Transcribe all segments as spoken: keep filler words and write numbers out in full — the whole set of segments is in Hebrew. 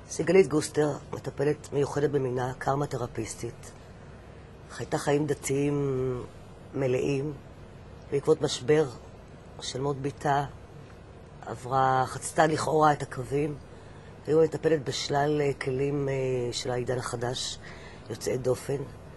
סיגלית גוסטר, מטפלת מיוחדת במינה, קרמה תרפיסטית. חייתה חיים דתיים מלאים, בעקבות משבר של מות ביתה, עברה, חצתה לכאורה את הקווים, והיא מטפלת בשלל כלים של העידן החדש, יוצאי דופן.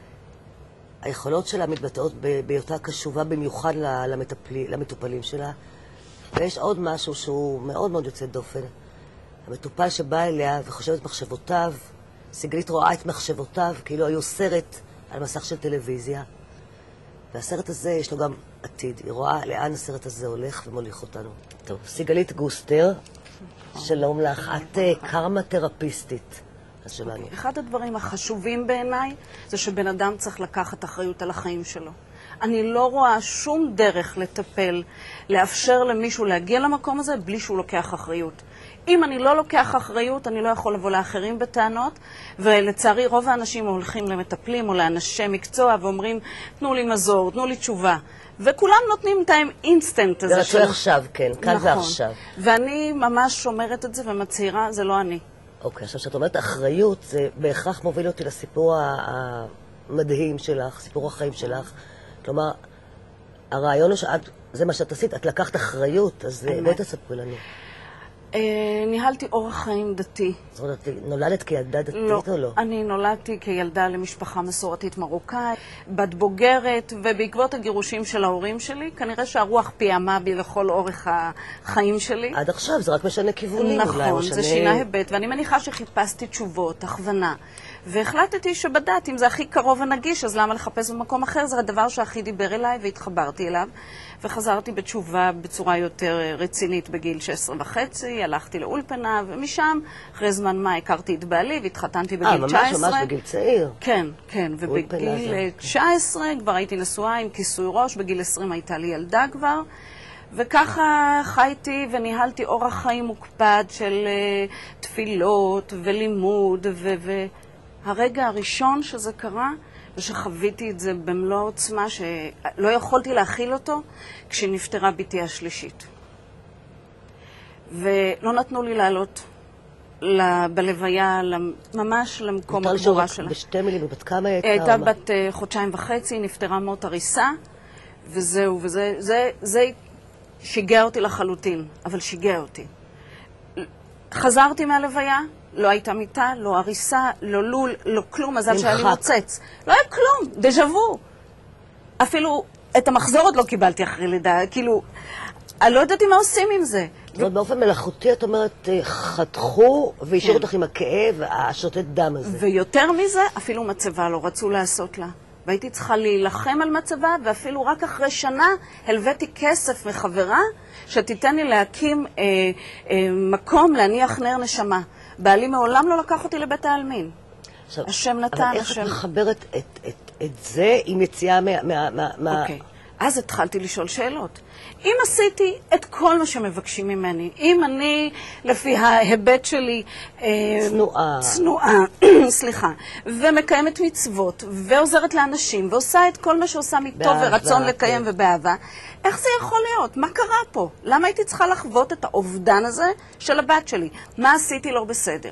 היכולות שלה מתבטאות בהיותה קשובה במיוחד למטפלים, למטופלים שלה, ויש עוד משהו שהוא מאוד מאוד יוצא דופן. המטופל שבא אליה וחושב את מחשבותיו, סיגלית רואה את מחשבותיו כאילו היו סרט על מסך של טלוויזיה, והסרט הזה יש לו גם עתיד. היא רואה לאן הסרט הזה הולך ומוליך אותנו. טוב, סיגלית גוסטר, שלום לך. את קרמה תרפיסטית. אז שלנו. אחד הדברים החשובים בעיניי זה שבן אדם צריך לקחת אחריות על החיים שלו. אני לא רואה שום דרך לטפל, לאפשר למישהו להגיע למקום הזה בלי שהוא לוקח אחריות. אם אני לא לוקח אחריות, אני לא יכול לבוא לאחרים בטענות, ולצערי רוב האנשים הולכים למטפלים או לאנשי מקצוע ואומרים, תנו לי מזור, תנו לי תשובה. וכולם נותנים את האינסטנט הזה. זה רצוי עכשיו, כן, כאן ועכשיו. ואני ממש אומרת את זה ומצהירה, זה לא אני. אוקיי, עכשיו שאת אומרת אחריות, זה בהכרח מוביל אותי לסיפור המדהים שלך, סיפור החיים שלך. כלומר, הרעיון הוא שאת, זה מה שאת עשית, את לקחת אחריות, אז בואי תספרי לנו. ניהלתי אורח חיים דתי. זאת אומרת, נולדת כילדה דתית או לא? אני נולדתי כילדה למשפחה מסורתית מרוקאית, בת בוגרת, ובעקבות הגירושים של ההורים שלי, כנראה שהרוח פיעמה בי לכל אורך החיים שלי. עד עכשיו, זה רק משנה כיוונים. נכון, זה שינה היבט, ואני מניחה שחיפשתי תשובות, הכוונה. והחלטתי שבדת, אם זה הכי קרוב ונגיש, אז למה לחפש במקום אחר? זה הדבר שהכי דיבר אליי והתחברתי אליו. וחזרתי בתשובה בצורה יותר רצינית בגיל שש עשרה וחצי, הלכתי לאולפנה, ומשם, אחרי זמן מה, הכרתי את בעלי והתחתנתי בגיל תשע עשרה. אה, ממש ממש בגיל צעיר. כן, כן, ובגיל תשע עשרה כבר הייתי נשואה עם כיסוי ראש, בגיל עשרים הייתה לי ילדה כבר. וככה חייתי וניהלתי אורח חיים מוקפד של uh, תפילות ולימוד, והרגע הראשון שזה קרה, ושחוויתי את זה במלוא עוצמה, שלא יכולתי להכיל אותו, כשנפטרה ביתי השלישית. ולא נתנו לי לעלות בלוויה, ממש למקום הקבורה שלה. בשתי מילים, בת כמה הייתה? הייתה בת uh, חודשיים וחצי, נפטרה מות הריסה, וזהו, וזה זה, זה שיגע אותי לחלוטין, אבל שיגע אותי. חזרתי מהלוויה, לא הייתה מיטה, לא הריסה, לא לול, לא כלום, מזל שהיה לי מוצץ. לא היה כלום, דז'אבו. אפילו את המחזור עוד לא קיבלתי אחרי לידה, כאילו, אני לא יודעתי מה עושים עם זה. זאת אומרת, באופן מלאכותי, את אומרת, חתכו והשאירו אותך עם הכאב, השותת דם הזה. ויותר מזה, אפילו מצבה לא רצו לעשות לה. והייתי צריכה להילחם על מצבה, ואפילו רק אחרי שנה הלוויתי כסף מחברה שתיתן לי להקים אה, אה, מקום להניח נר נשמה. בעלי מעולם לא לקח אותי לבית העלמין. עכשיו, השם נתן, אבל איך השם... את מחברת את, את, את זה עם יציאה מה... מה, מה, מה... אוקיי. אז התחלתי לשאול שאלות. אם עשיתי את כל מה שמבקשים ממני, אם אני, לפי ההיבט שלי, צנועה, צנועה, סליחה, ומקיימת מצוות, ועוזרת לאנשים, ועושה את כל מה שעושה מטוב ורצון לקיים ובאהבה, איך זה יכול להיות? מה קרה פה? למה הייתי צריכה לחוות את האובדן הזה של הבת שלי? מה עשיתי לא בסדר?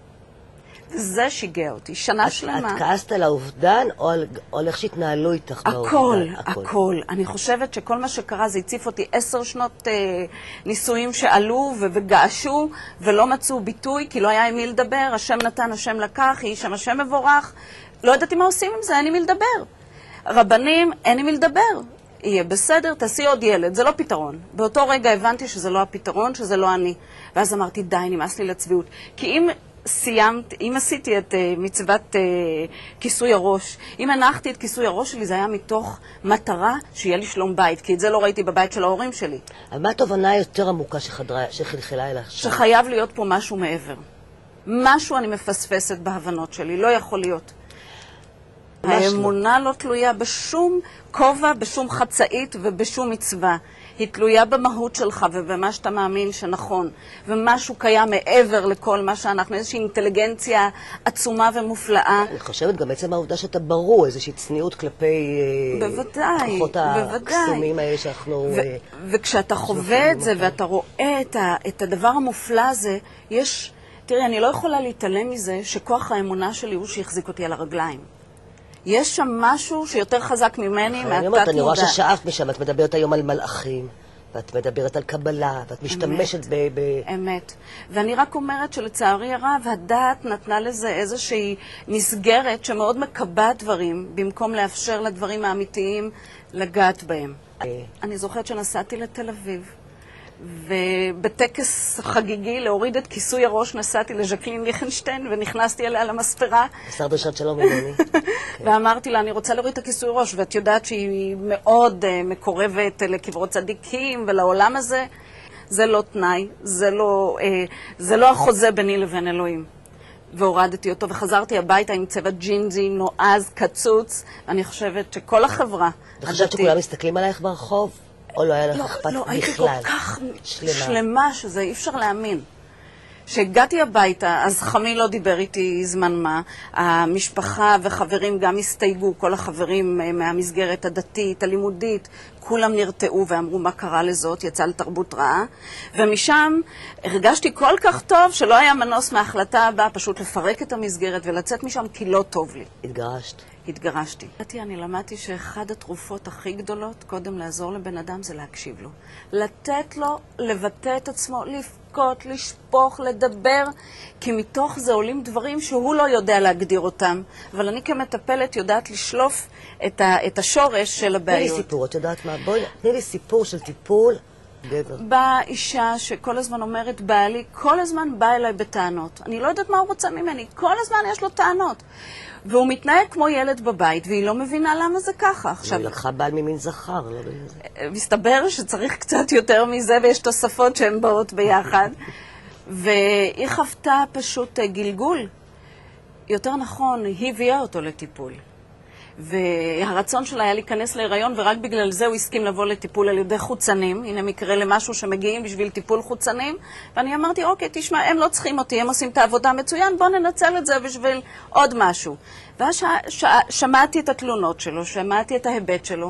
זה שיגע אותי, שנה את, שלמה. את כעסת על האובדן או על, או על איך שהתנהלו איתך באובדן? הכל, הכל, הכל. אני חושבת שכל מה שקרה זה הציף אותי עשר שנות אה, נישואים שעלו ו- וגעשו ולא מצאו ביטוי, כי לא היה עם מי לדבר, השם נתן, השם לקח, היא שם השם מבורך. לא ידעתי מה עושים עם זה, אין עם מי לדבר. רבנים, אין עם מי לדבר. יהיה בסדר, תעשי עוד ילד, זה לא פתרון. באותו רגע הבנתי שזה לא הפתרון, שזה לא אני. ואז אמרתי, די, נמאס לי לצביעות. כי אם... סיימת, אם עשיתי את uh, מצוות uh, כיסוי הראש, אם הנחתי את כיסוי הראש שלי, זה היה מתוך מטרה שיהיה לי שלום בית, כי את זה לא ראיתי בבית של ההורים שלי. אבל מה התובנה היותר עמוקה שחדרה, שחלחלה אליך? שחייב להיות פה משהו מעבר. משהו אני מפספסת בהבנות שלי, לא יכול להיות. האמונה לא תלויה בשום כובע, בשום חצאית ובשום מצווה. היא תלויה במהות שלך ובמה שאתה מאמין שנכון. ומשהו קיים מעבר לכל מה שאנחנו, איזושהי אינטליגנציה עצומה ומופלאה. אני חושבת גם בעצם העובדה שאתה ברור, איזושהי צניעות כלפי... בוודאי, כוחות הקסומים האלה שאנחנו... וכשאתה חווה את זה ואתה רואה את הדבר המופלא הזה, יש תראי, אני לא יכולה להתעלם מזה שכוח האמונה שלי הוא שהחזיק אותי על הרגליים. יש שם משהו שיותר חזק ממני מהתת מודע. אני רואה ששאפת משם, את מדברת היום על מלאכים, ואת מדברת על קבלה, ואת משתמשת ב... אמת. ואני רק אומרת שלצערי הרב, הדעת נתנה לזה איזושהי מסגרת שמאוד מקבע דברים, במקום לאפשר לדברים האמיתיים לגעת בהם. אני זוכרת שנסעתי לתל אביב, ובטקס חגיגי להוריד את כיסוי הראש נסעתי לז'קלין ליכנשטיין ונכנסתי אליה למספרה. עשר דרשת שלום ממני. ואמרתי לה, אני רוצה להוריד את הכיסוי ראש, ואת יודעת שהיא מאוד מקורבת לקברות צדיקים ולעולם הזה. זה לא תנאי, זה לא, זה לא החוזה ביני לבין אלוהים. והורדתי אותו וחזרתי הביתה עם צבע ג'ינג'י, נועז, קצוץ. אני חושבת שכל החברה... וחשבת שכולם מסתכלים עלייך ברחוב? או לא היה לך אכפת בכלל? לא, הייתי כל כך שלמה שזה אי אפשר להאמין. כשהגעתי הביתה, אז חמי לא דיבר איתי זמן מה. המשפחה וחברים גם הסתייגו, כל החברים מהמסגרת הדתית, הלימודית, כולם נרתעו ואמרו מה קרה לזאת, יצא לתרבות רעה. ומשם הרגשתי כל כך טוב שלא היה מנוס מההחלטה הבאה, פשוט לפרק את המסגרת ולצאת משם כי לא טוב לי. התגרשת? התגרשתי. אני למדתי שאחד התרופות הכי גדולות, קודם לעזור לבן אדם, זה להקשיב לו. לתת לו, לבטא את עצמו, לבכות, לשפוך, לדבר, כי מתוך זה עולים דברים שהוא לא יודע להגדיר אותם. אבל אני כמטפלת יודעת לשלוף את, ה, את השורש של הבעיות. תני לי סיפור, את יודעת מה? בואי, תני לי סיפור של טיפול גבר. באה אישה שכל הזמן אומרת, בעלי, כל הזמן בא אליי בטענות. אני לא יודעת מה הוא רוצה ממני, כל הזמן יש לו טענות. והוא מתנהג כמו ילד בבית, והיא לא מבינה למה זה ככה. עכשיו, היא לקחה בעל ממין זכר, לא בזה. מסתבר שצריך קצת יותר מזה, ויש תוספות שהן באות ביחד. והיא חוותה פשוט גלגול. יותר נכון, היא הביאה אותו לטיפול. והרצון שלה היה להיכנס להיריון, ורק בגלל זה הוא הסכים לבוא לטיפול על ידי חוצנים. הנה מקרה למשהו שמגיעים בשביל טיפול חוצנים. ואני אמרתי, אוקיי, תשמע, הם לא צריכים אותי, הם עושים את העבודה מצוין, בוא ננצל את זה בשביל עוד משהו. ואז ש... ש... שמעתי את התלונות שלו, שמעתי את ההיבט שלו,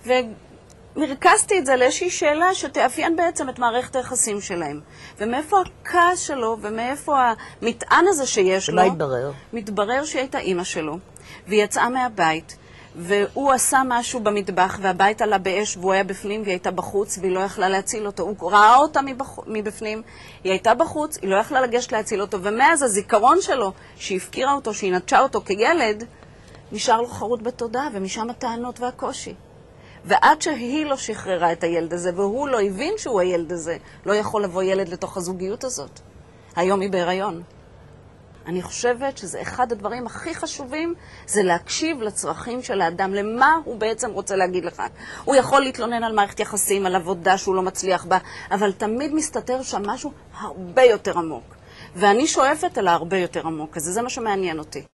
ומרכזתי את זה לאיזושהי שאלה שתאפיין בעצם את מערכת היחסים שלהם. ומאיפה הכעס שלו, ומאיפה המטען הזה שיש לו. ומה התברר? מתברר שהיא הייתה אימא שלו. והיא יצאה מהבית, והוא עשה משהו במטבח, והבית עלה באש, והוא היה בפנים, והיא הייתה בחוץ, והיא לא יכלה להציל אותו. הוא ראה אותה מבח... מבפנים, היא הייתה בחוץ, היא לא יכלה לגשת להציל אותו, ומאז הזיכרון שלו, שהיא הפקירה אותו, שהיא נטשה אותו כילד, נשאר לו חרוט בתודעה, ומשם הטענות והקושי. ועד שהיא לא שחררה את הילד הזה, והוא לא הבין שהוא הילד הזה, לא יכול לבוא ילד לתוך הזוגיות הזאת. היום היא בהיריון. אני חושבת שזה אחד הדברים הכי חשובים, זה להקשיב לצרכים של האדם, למה הוא בעצם רוצה להגיד לך. הוא יכול להתלונן על מערכת יחסים, על עבודה שהוא לא מצליח בה, אבל תמיד מסתתר שם משהו הרבה יותר עמוק. ואני שואפת על הרבה יותר עמוק, אז זה מה שמעניין אותי.